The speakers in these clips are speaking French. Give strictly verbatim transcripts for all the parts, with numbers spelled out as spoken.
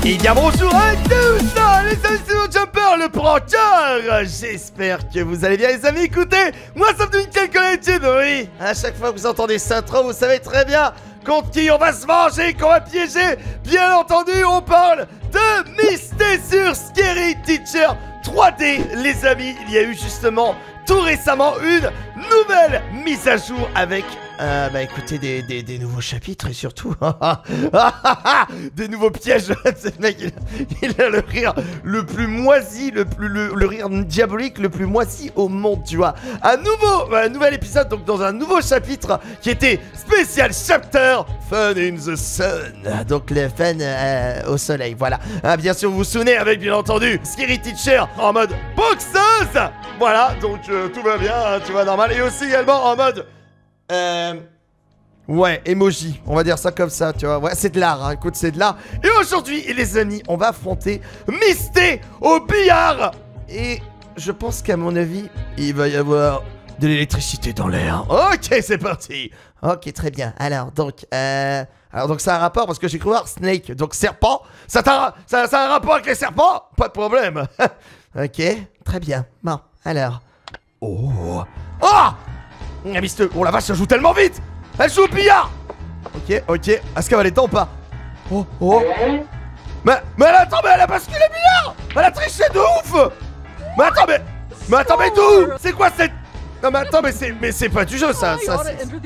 Et bien bonjour à tous, les amis, c'est mon Jumper, le pranker. J'espère que vous allez bien les amis. Écoutez, moi ça me donne quelques habitudes. Oui, à chaque fois que vous entendez ça trop, vous savez très bien contre qui on va se venger, qu'on va piéger. Bien entendu, on parle de Misté sur Scary Teacher trois D. Les amis, il y a eu justement tout récemment une nouvelle mise à jour avec... Euh, bah écoutez, des, des, des nouveaux chapitres et surtout des nouveaux pièges. Ce mec, il, il a le rire le plus moisi, le plus le, le rire diabolique le plus moisi au monde, tu vois. Un nouveau, un nouvel épisode, donc dans un nouveau chapitre qui était spécial chapter Fun in the Sun. Donc le fun euh, au soleil, voilà. Hein, bien sûr, vous vous souvenez avec bien entendu Scary Teacher en mode boxeuse. Voilà, donc euh, tout va bien, hein, tu vois, normal. Et aussi également en mode... Euh... Ouais, emoji, on va dire ça comme ça, tu vois. Ouais, c'est de l'art, hein. Écoute, c'est de l'art. Et aujourd'hui, les amis, on va affronter Misté au billard. Et je pense qu'à mon avis, il va y avoir de l'électricité dans l'air. Ok, c'est parti. Ok, très bien. Alors, donc, euh... Alors, donc, ça a un rapport parce que j'ai cru voir Snake. Donc, serpent. Ça, a... ça, ça a un rapport avec les serpents? Pas de problème. Ok, très bien. Bon, alors. Oh. Oh Ah, Misté, oh la vache, elle joue tellement vite. Elle joue au billard. Ok, ok, est-ce qu'elle va les dents ou pas? Oh, oh. Mais, mais elle, attends, mais elle a basculé le billard. Elle a triché de ouf. Mais attends, mais, mais attends, mais d'où? C'est quoi cette... Non mais attends, mais c'est mais c'est pas du jeu ça, ça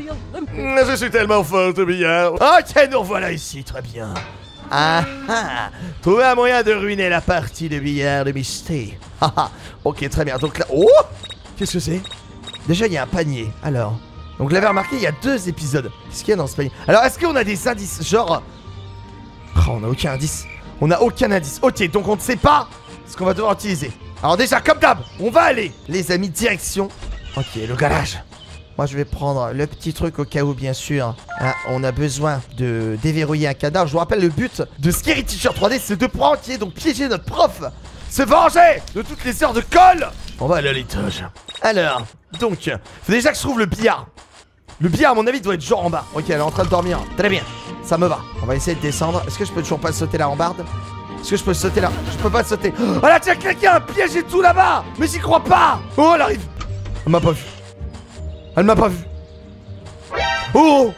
je suis tellement fort au billard. Ok, nous revoilà ici, très bien. Ah ah, trouver un moyen de ruiner la partie de billard de Misté. Ah ok, très bien, donc là... Oh, qu'est-ce que c'est? Déjà, il y a un panier. Alors, donc, vous l'avez remarqué, il y a deux épisodes. Qu'est-ce qu'il y a dans ce panier? Alors, est-ce qu'on a des indices? Genre... Oh, on a aucun indice. On a aucun indice. Ok, donc on ne sait pas ce qu'on va devoir utiliser. Alors déjà, comme d'hab, on va aller, les amis, direction... Ok, le garage. Moi, je vais prendre le petit truc au cas où, bien sûr. Hein, on a besoin de déverrouiller un cadavre. Je vous rappelle, le but de Scary Teacher trois D, c'est de pranker, donc piéger notre prof. Se venger de toutes les heures de colle. On va aller à l'étage. Alors, donc, faut déjà que je trouve le billard. Le billard, à mon avis, doit être genre en bas. Ok, elle est en train de dormir. Très bien, ça me va. On va essayer de descendre. Est-ce que je peux toujours pas sauter la rambarde? Est-ce que je peux sauter là? Je peux pas sauter. Oh là, tiens, quelqu'un a piégé tout là-bas. Mais j'y crois pas. Oh, elle arrive. Elle m'a pas vu. Elle m'a pas vu. Oh.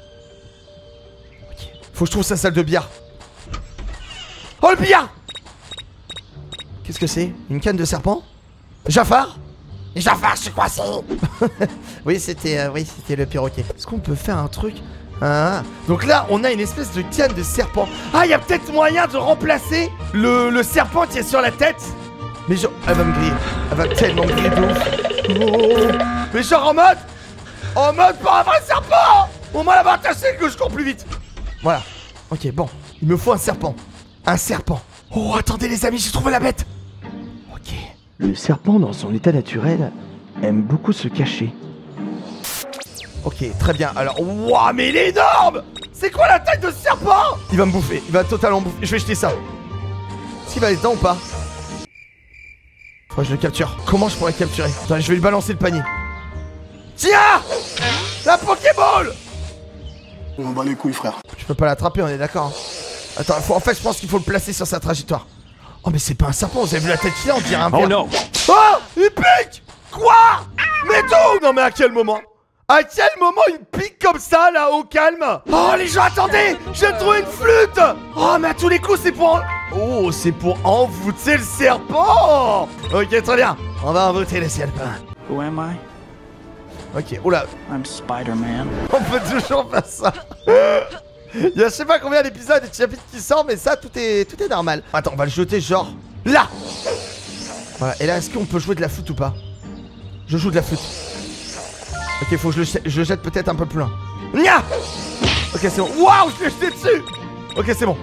Ok, faut que je trouve sa salle de billard. Oh, le billard. Qu'est-ce que c'est? Une canne de serpent? Jafar? Jafar, je suis coincé. Oui, c'était euh, oui, c'était le perroquet. Est-ce qu'on peut faire un truc? Ah. Donc là, on a une espèce de canne de serpent. Ah, il y a peut-être moyen de remplacer le, le serpent qui est sur la tête. Mais genre, elle va me griller. Elle va tellement me griller de ouf. Oh. Mais genre en mode... En mode pas un vrai serpent. Au moins, elle va attacher que je cours plus vite. Voilà. Ok, bon. Il me faut un serpent. Un serpent. Oh, attendez les amis, j'ai trouvé la bête. Ok. Le serpent, dans son état naturel, aime beaucoup se cacher. Ok, très bien. Alors, waouh, mais il est énorme. C'est quoi la taille de ce serpent? Il va me bouffer, il va totalement me bouffer. Je vais jeter ça. Est-ce qu'il va aller dedans ou pas? Faut que je le capture. Comment je pourrais le capturer? Attends, je vais lui balancer le panier. Tiens, la Pokéball. On bat les couilles, frère. Je peux pas l'attraper, on est d'accord, hein. Attends, faut, en fait, je pense qu'il faut le placer sur sa trajectoire. Oh, mais c'est pas un serpent, vous avez vu la tête qu'il a, on dirait un ver. Oh non. Oh, il pique. Quoi? Mais d'où? Non, mais à quel moment? À quel moment il pique comme ça, là, au calme? Oh, les gens, attendez, j'ai trouvé une flûte. Oh, mais à tous les coups, c'est pour... En... Oh, c'est pour envoûter le serpent. Ok, très bien, on va envoûter le serpent. Who am I? Ok, oula. I'm Spider-Man. On peut toujours faire ça. Il y a je sais pas combien d'épisodes et de chapitres qui sortent, mais ça, tout est, tout est normal. Attends, on va le jeter genre là. Voilà, et là, est-ce qu'on peut jouer de la flûte ou pas? Je joue de la flûte. Ok, faut que je le jette, je jette peut-être un peu plus loin. Nya. Ok, c'est bon. Waouh, je l'ai jeté dessus. Ok, c'est bon.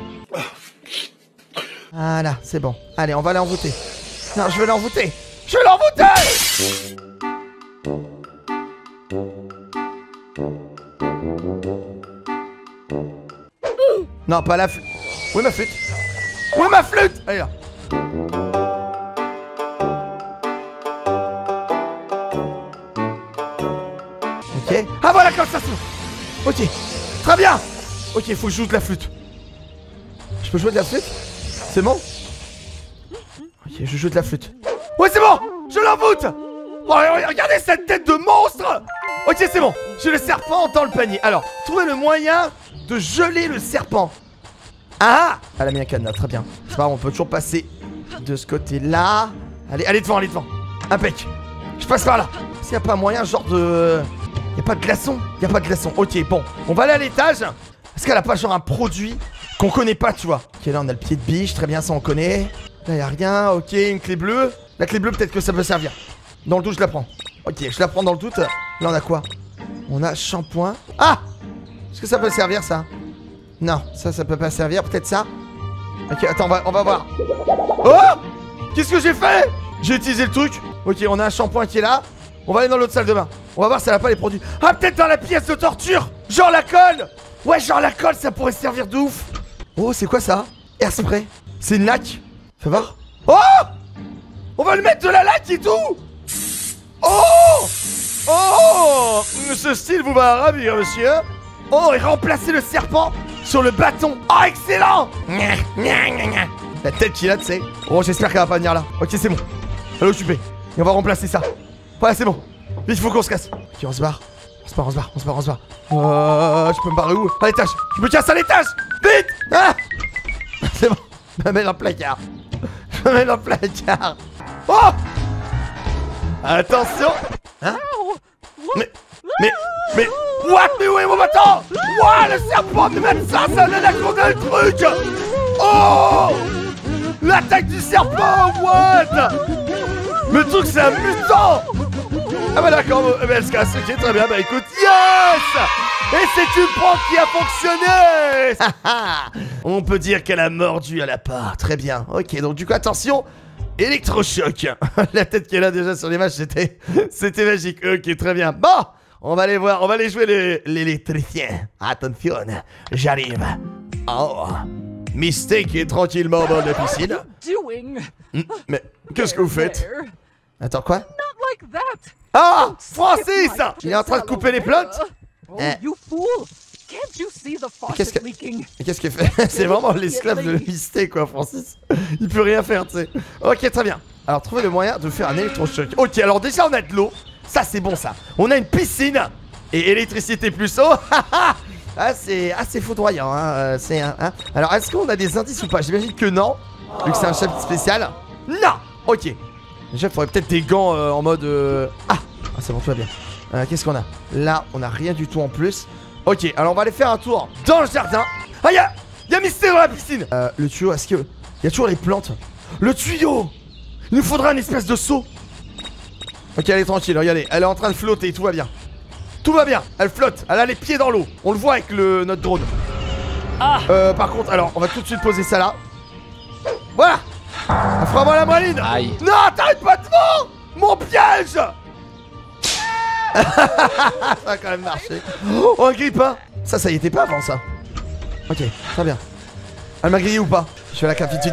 Voilà, c'est bon. Allez, on va l'envoûter. Non, je vais l'envoûter. Je vais l'envoûter. Non, pas la flûte. Où est ma flûte? Où est ma flûte? Allez là. Ok. Ah voilà, comme ça c'est bon. Ok. Très bien. Ok, faut que je joue de la flûte. Je peux jouer de la flûte? C'est bon? Ok, je joue de la flûte. Ouais, c'est bon! Je l'envoûte! Oh, regardez cette tête de monstre! Ok, c'est bon. J'ai le serpent dans le panier. Alors, trouvez le moyen de geler le serpent. Ah! Elle a mis un cadenas, très bien. C'est pas grave, on peut toujours passer de ce côté-là. Allez, allez devant, allez devant. Impec. Je passe par là. S'il n'y a pas moyen, genre de... Il n'y a pas de glaçon? Il n'y a pas de glaçon. Ok, bon. On va aller à l'étage. Est-ce qu'elle a pas genre un produit qu'on connaît pas, tu vois? Ok, là, on a le pied de biche. Très bien, ça, on connaît. Là, il n'y a rien. Ok, une clé bleue. La clé bleue, peut-être que ça peut servir. Dans le doute, je la prends. Ok, je la prends dans le doute. Là, on a quoi? On a shampoing. Ah! Est-ce que ça peut servir, ça? Non, ça, ça peut pas servir. Peut-être ça? Ok, attends, on va, on va voir. Oh! Qu'est-ce que j'ai fait? J'ai utilisé le truc. Ok, on a un shampoing qui est là. On va aller dans l'autre salle de bain. On va voir si elle a pas les produits. Ah, peut-être dans la pièce de torture. Genre la colle. Ouais, genre la colle, ça pourrait servir de ouf. Oh, c'est quoi ça? Airspray. C'est une laque. Fais voir. Oh! On va le mettre de la laque et tout. Oh! Oh! Ce style vous va ravir, monsieur. Oh, et remplacer le serpent sur le bâton. Oh, excellent! La tête qu'il a, tu sais. Oh, j'espère qu'elle va pas venir là. Ok, c'est bon. Elle est occupée. Et on va remplacer ça. Voilà, c'est bon. Vite, il faut qu'on se casse. Ok, on se barre. On se barre, on se barre, on se barre, on se barre. Euh, je peux me barrer où? À l'étage. Je me casse à l'étage. Vite! Ah! C'est bon. Je me mets dans le placard. Je me mets dans le placard. Oh! Attention! Hein? Mais, mais, mais, what? Mais où est mon bâton? What? Le serpent, mais même ça, ça donne la cour d'un truc! Oh! L'attaque du serpent, what? Le truc, c'est un mutant! Ah bah d'accord, eh ben elle se casse, ok, très bien, bah écoute, yes! Et c'est une prank qui a fonctionné! On peut dire qu'elle a mordu à la part, très bien. Ok, donc du coup, attention, électrochoc. La tête qu'elle a déjà sur l'image, c'était c'était magique. Ok, très bien. Bon, on va aller voir, on va aller jouer l'électricien. Attention, j'arrive. Oh, Mystique est tranquillement dans la piscine. Hmm, mais qu'est-ce que vous faites? Attends, quoi? Ah, Francis! Il est en train de couper les plantes. Eh. Qu'est-ce que... Qu'est-ce qu'il fait? C'est vraiment l'esclave de Mystique, quoi, Francis. Il peut rien faire, tu sais. Ok, très bien. Alors, trouvez le moyen de faire un électrochoc. Ok, alors déjà, on a de l'eau. Ça, c'est bon, ça. On a une piscine. Et électricité plus eau. Ah, c'est assez foudroyant, hein. Euh, c'est un... Hein. Alors, est-ce qu'on a des indices ou pas? J'imagine que non. Vu que c'est un chapitre spécial. Non. Ok. Déjà, il faudrait peut-être des gants euh, en mode... Euh... Ah, ah c'est bon, tout va bien. Euh, Qu'est-ce qu'on a? Là, on a rien du tout en plus. Ok, alors on va aller faire un tour dans le jardin. Ah, y'a y a Mystique dans la piscine. Euh, le tuyau, est-ce que... Il y a toujours les plantes. Le tuyau. Il nous faudra une espèce de seau. Ok, elle est tranquille, regardez. Elle est en train de flotter, tout va bien. Tout va bien, elle flotte, elle a les pieds dans l'eau. On le voit avec le, notre drone. Ah. Euh, par contre, alors, on va tout de suite poser ça là. Voilà. Frappe-moi la maline. Aïe. Non, t'arrêtes pas devant. Mon piège. Ça a quand même marché. Oh, un grippin. Ça, ça y était pas avant ça. Ok, très bien. Elle m'a grillé ou pas? Je fais la carte. Oh,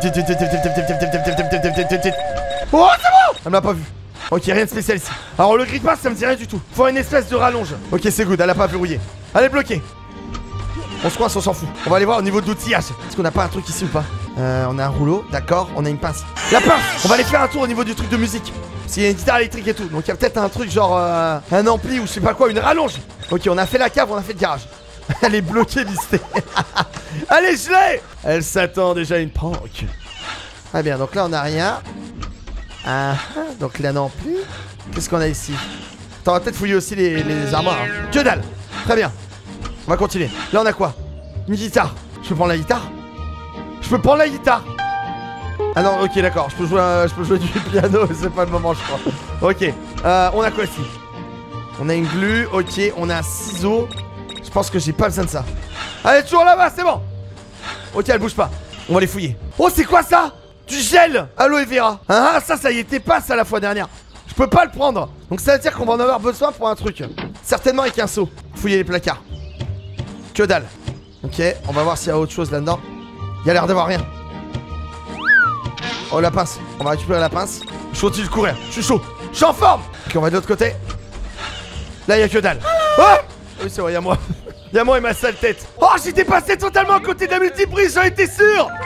c'est bon. Elle m'a pas vu. Ok, rien de spécial ici. Alors le grippin, ça me dit rien du tout. Faut une espèce de rallonge. Ok, c'est good, elle a pas verrouillé. Elle est bloquée. On se coince, on s'en fout. On va aller voir au niveau de l'outillage. Est-ce qu'on a pas un truc ici ou pas? Euh, on a un rouleau, d'accord. On a une pince. La pince. On va aller faire un tour au niveau du truc de musique. Parce qu'il y a une guitare électrique et tout. Donc il y a peut-être un truc genre euh, un ampli ou je sais pas quoi, une rallonge. Ok, on a fait la cave, on a fait le garage. Elle est bloquée, Mystique. Elle est gelée. Elle s'attend déjà à une prank. Très bien, donc là on a rien. Ah, donc là non plus. Qu'est-ce qu'on a ici? Attends, on va peut-être fouiller aussi les, les armoires. Hein. Que dalle. Très bien. On va continuer. Là on a quoi? Une guitare. Je peux prendre la guitare? Je peux prendre la guitare? Ah non, ok, d'accord. Je peux jouer, euh, je peux jouer du piano. C'est pas le moment, je crois. Ok. Euh, on a quoi ici? On a une glu. Ok. On a un ciseau. Je pense que j'ai pas besoin de ça. Elle est toujours là-bas, c'est bon. Ok, elle bouge pas. On va les fouiller. Oh, c'est quoi ça? Du gel aloe vera. Ah, ça, ça y était pas ça la fois dernière. Je peux pas le prendre. Donc ça veut dire qu'on va en avoir besoin pour un truc. Certainement avec un seau. Fouiller les placards. Que dalle. Ok, on va voir s'il y a autre chose là-dedans. Il y a l'air d'avoir rien. Oh, la pince. On va récupérer la pince. Je continue de courir. Je suis chaud. Je suis en forme. Ok, on va de l'autre côté. Là, il y a que dalle. Ah oui, c'est vrai, il y a moi. Il y a moi et ma sale tête. Oh, j'étais passé totalement à côté de la multiprise, j'en étais sûr.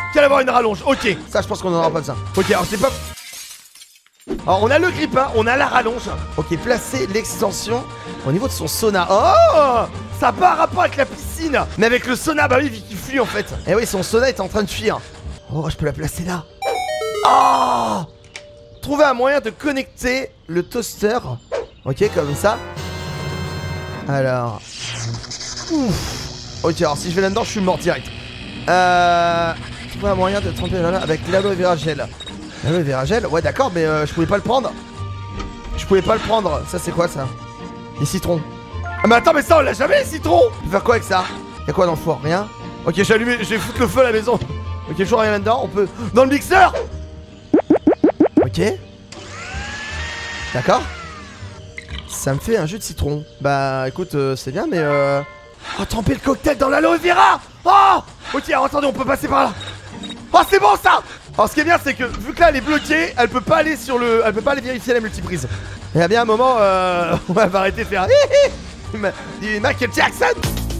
qu'il allait avoir une rallonge. Ok, ça je pense qu'on en aura pas besoin. Ok, alors c'est pas... Alors on a le grippin, on a la rallonge. Ok, placer l'extension au niveau de son sauna. Oh, ça n'a pas un rapport avec la piscine. Mais avec le sauna, bah oui, vu qu'il fuit en fait. Eh oui, son sauna est en train de fuir. Oh, je peux la placer là. Oh, trouver un moyen de connecter le toaster. Ok, comme ça. Alors. Ouf. Ok, alors si je vais là-dedans, je suis mort direct. Euh... Trouver un moyen de tremper là, là avec l'aloe vera gel. L'aloe vera gel, ouais d'accord, mais euh, je pouvais pas le prendre. Je pouvais pas le prendre. Ça c'est quoi ça? Les citrons. Ah mais attends, mais ça on l'a jamais les citrons. On peut faire quoi avec ça? Y'a quoi dans le four? Rien? Ok, j'ai allumé, je vais foutre le feu à la maison. Ok, toujours rien là-dedans, on peut... Dans le mixeur. Ok. D'accord. Ça me fait un jus de citron. Bah écoute, euh, c'est bien mais euh... Oh, tremper le cocktail dans l'aloe vera. Oh. Ok, alors attendez, on peut passer par là. Oh, c'est bon ça. Alors ce qui est bien c'est que vu que là elle est bloquée, elle peut pas aller sur le... Elle peut pas aller vérifier la multiprise. Il y a bien un moment euh... on va arrêter de faire du Michael Jackson.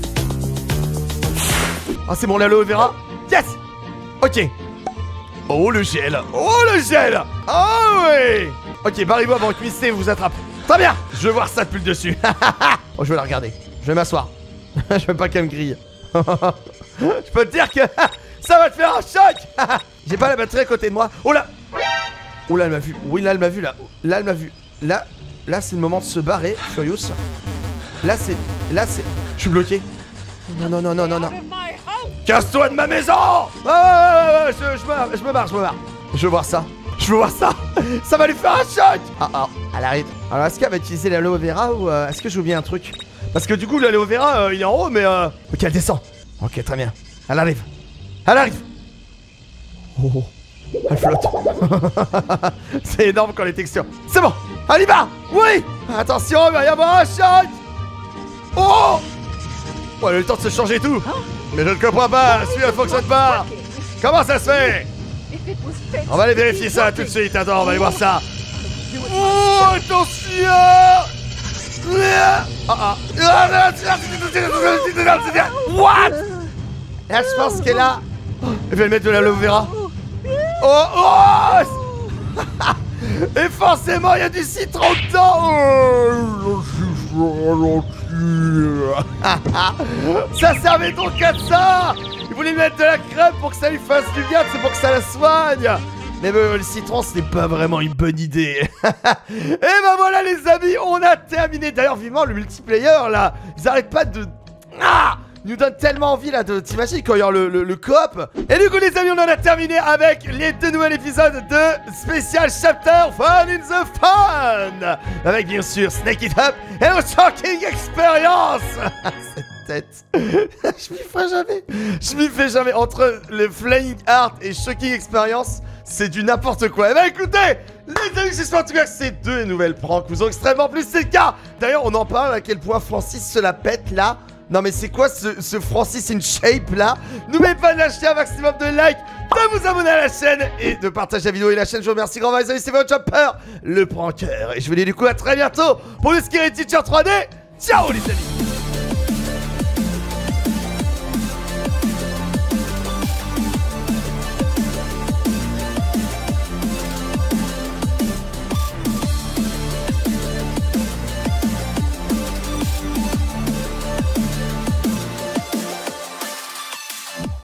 Oh c'est bon l'aloe vera. Yes. Ok. Oh le gel. Oh le gel. Oh oui. Ok, barrez-vous avant que Missy vous attrape. Très bien. Je veux voir ça depuis le dessus. Oh je vais la regarder. Je vais m'asseoir. Je veux pas qu'elle me grille. Je peux te dire que ça va te faire un choc. J'ai pas la batterie à côté de moi. Oh là. Oh là elle m'a vu. Oui là elle m'a vu là. Là elle m'a vu. Là. Là c'est le moment de se barrer. Furious. Là c'est. Là c'est. Je suis bloqué. Non non non non non non. Casse-toi de ma maison. Ouais ouais ouais ouais. Je, je, me, je me barre je me barre. Je veux voir ça. Je veux voir ça. Ça va lui faire un choc. Ah ah. Elle arrive. Alors est-ce qu'elle va utiliser l'aloe vera ou euh, est-ce que j'ai oublié un truc? Parce que du coup l'aloe vera euh, il est en haut mais euh... Ok elle descend. Ok très bien. Elle arrive. Elle arrive. Oh, oh. Elle flotte. C'est énorme quand les textures. C'est bon. Elle y va. Oui. Attention il va y avoir un choc. Oh. Oh elle a eu le temps de se changer et tout. Mais je ne comprends pas. Celui-là ne fonctionne pas. Comment ça se fait? On va aller vérifier ça tout de suite. Attends on va aller voir ça. Oh attention. Ah ah. What? Là, je pense qu'elle a... Elle va mettre de l'aloe vera. Oh oh. Et forcément, il y a du citron dedans. Ça servait donc à ça. Il voulait mettre de la crème pour que ça lui fasse du bien. C'est pour que ça la soigne. Mais bon, le citron, ce n'est pas vraiment une bonne idée. Et ben voilà les amis, on a terminé. D'ailleurs, vivement le multiplayer là. Ils arrêtent pas de... Ah, ils nous donnent tellement envie là de... T'imagines quand il y a le, le, le coop. Et du coup les amis, on en a terminé avec les deux nouveaux épisodes de Special Chapter Fun in the Fun. Avec bien sûr Snake It Up et le Shocking Experience. Cette tête. Je m'y fais jamais. Je m'y fais jamais. Entre le Flying Heart et Shocking Experience, c'est du n'importe quoi. Eh ben écoutez, les amis, j'espère en tout cas que ces deux nouvelles pranks vous ont extrêmement plu. C'est le cas. D'ailleurs, on en parle à quel point Francis se la pète là. Non mais c'est quoi ce, ce Francis in shape là? N'oubliez pas de lâcher un maximum de likes, de vous abonner à la chaîne et de partager la vidéo et la chaîne. Je vous remercie grand les amis, c'est votre Jumper, le pranker. Et je vous dis du coup à très bientôt pour le Scary Teacher trois D. Ciao les amis.